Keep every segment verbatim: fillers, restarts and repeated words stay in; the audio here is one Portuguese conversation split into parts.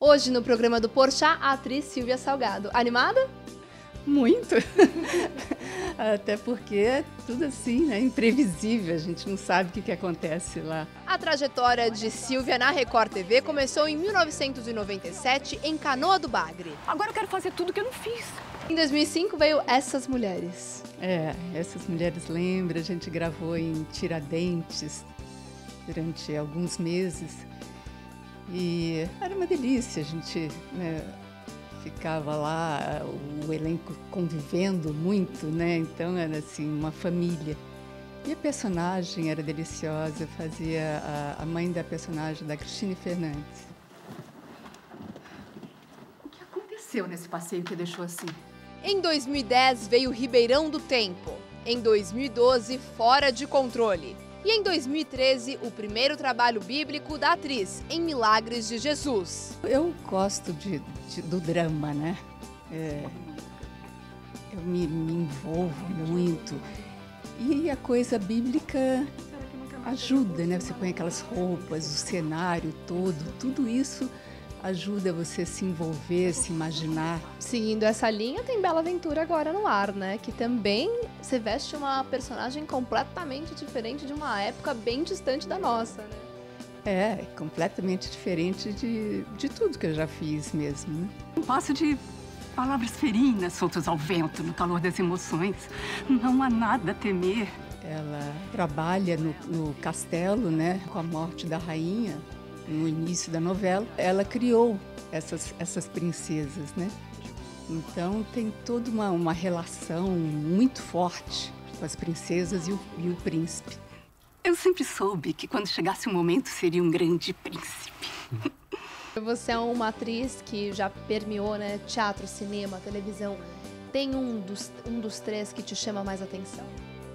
Hoje, no programa do Porchat, a atriz Silvia Salgado. Animada? Muito. Até porque é tudo assim, né? Imprevisível, a gente não sabe o que, que acontece lá. A trajetória de Silvia na Record T V começou em mil novecentos e noventa e sete, em Canoa do Bagre. Agora eu quero fazer tudo que eu não fiz. Em dois mil e cinco veio Essas Mulheres. É, Essas Mulheres lembra, a gente gravou em Tiradentes durante alguns meses. E era uma delícia, a gente, né, ficava lá, o elenco convivendo muito, né? Então era assim, uma família. E a personagem era deliciosa, fazia a, a mãe da personagem, da Cristine Fernandes. O que aconteceu nesse passeio que deixou assim? Em dois mil e dez veio Ribeirão do Tempo. Em dois mil e doze, Fora de Controle. E em dois mil e treze, o primeiro trabalho bíblico da atriz, em Milagres de Jesus. Eu gosto de, de, do drama, né? É, eu me, me envolvo muito. E a coisa bíblica ajuda, né? Você põe aquelas roupas, o cenário todo, tudo isso ajuda você a se envolver, se imaginar. Seguindo essa linha, tem Bela Aventura agora no ar, né? Que também se veste uma personagem completamente diferente de uma época bem distante da nossa, né? É, completamente diferente de, de tudo que eu já fiz mesmo, né? Um passo de palavras ferinas soltas ao vento no calor das emoções. Não há nada a temer. Ela trabalha no, no castelo, né? Com a morte da rainha. No início da novela, ela criou essas, essas princesas, né? Então tem toda uma, uma relação muito forte com as princesas e o, e o príncipe. Eu sempre soube que quando chegasse o momento seria um grande príncipe. Você é uma atriz que já permeou, né, teatro, cinema, televisão. Tem um dos, um dos três que te chama mais atenção?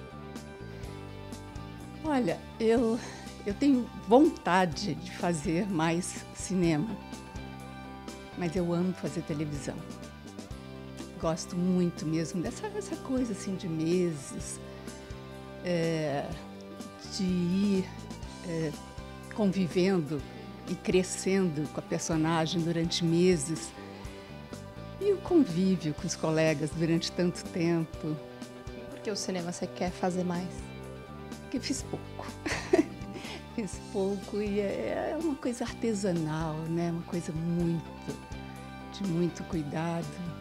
Olha, eu... Eu tenho vontade de fazer mais cinema, mas eu amo fazer televisão. Gosto muito mesmo dessa essa coisa assim de meses, é, de ir é, convivendo e crescendo com a personagem durante meses. E o convívio com os colegas durante tanto tempo. Por que o cinema você quer fazer mais? Porque fiz pouco. Fiz pouco e é uma coisa artesanal, né? Uma coisa muito, de muito cuidado.